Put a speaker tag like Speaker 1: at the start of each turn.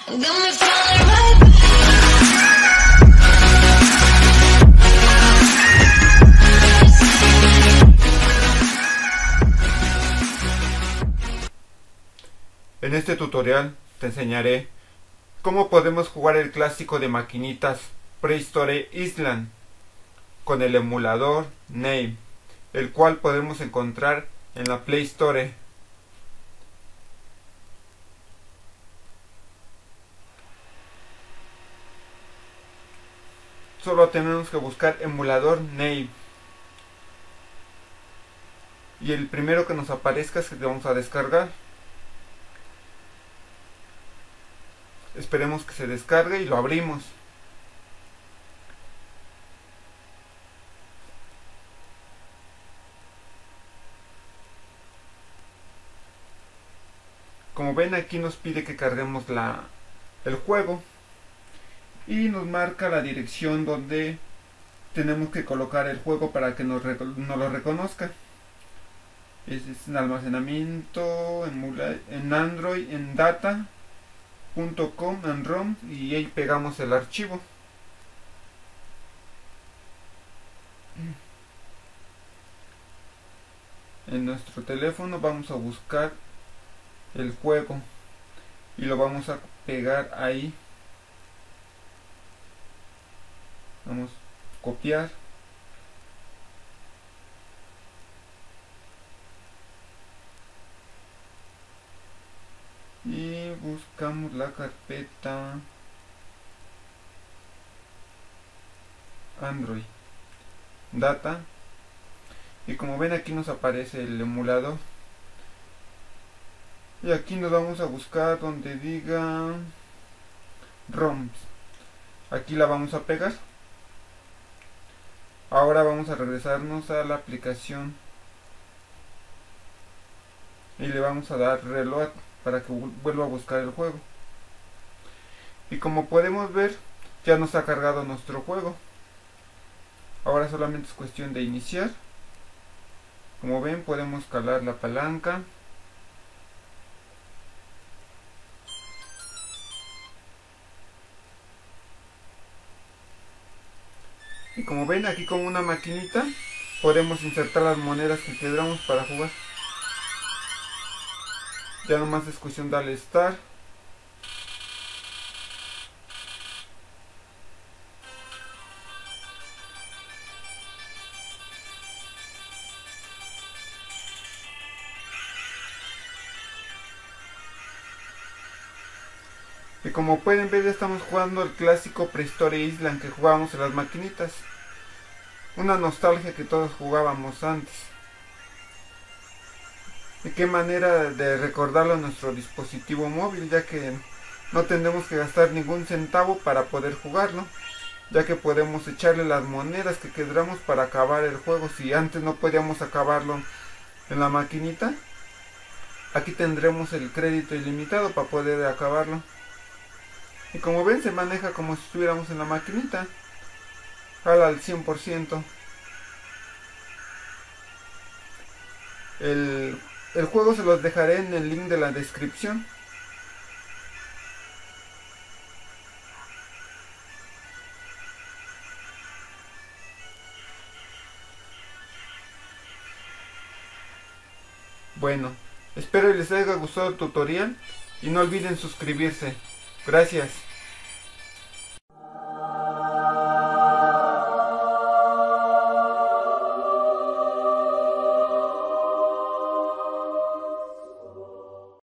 Speaker 1: En este tutorial te enseñaré cómo podemos jugar el clásico de maquinitas Prehistory Island con el emulador Name, el cual podemos encontrar en la Play Store. Solo tenemos que buscar emulador Name y el primero que nos aparezca es el que vamos a descargar. Esperemos que se descargue y lo abrimos. Como ven, aquí nos pide que carguemos el juego y nos marca la dirección donde tenemos que colocar el juego para que nos lo reconozca. Es en almacenamiento, en Android, en data.com, en ROM, y ahí pegamos el archivo. En nuestro teléfono vamos a buscar el juego y lo vamos a pegar ahí. Vamos a copiar y buscamos la carpeta Android Data, y como ven aquí nos aparece el emulador, y aquí nos vamos a buscar donde diga ROMs. Aquí la vamos a pegar. Ahora vamos a regresarnos a la aplicación y le vamos a dar reload para que vuelva a buscar el juego. Y como podemos ver, ya nos ha cargado nuestro juego. Ahora solamente es cuestión de iniciar. Como ven, podemos calar la palanca. Y como ven, aquí con una maquinita podemos insertar las monedas que queramos para jugar. Ya nomás es cuestión de darle Start. Y como pueden ver, ya estamos jugando el clásico Prehistory Island que jugábamos en las maquinitas. Una nostalgia que todos jugábamos antes. Y qué manera de recordarlo en nuestro dispositivo móvil, ya que no tendremos que gastar ningún centavo para poder jugarlo, ya que podemos echarle las monedas que queramos para acabar el juego. Si antes no podíamos acabarlo en la maquinita, aquí tendremos el crédito ilimitado para poder acabarlo. Y como ven, se maneja como si estuviéramos en la maquinita, jala al 100%. El juego se los dejaré en el link de la descripción. Bueno, espero les haya gustado el tutorial y no olviden suscribirse. Gracias.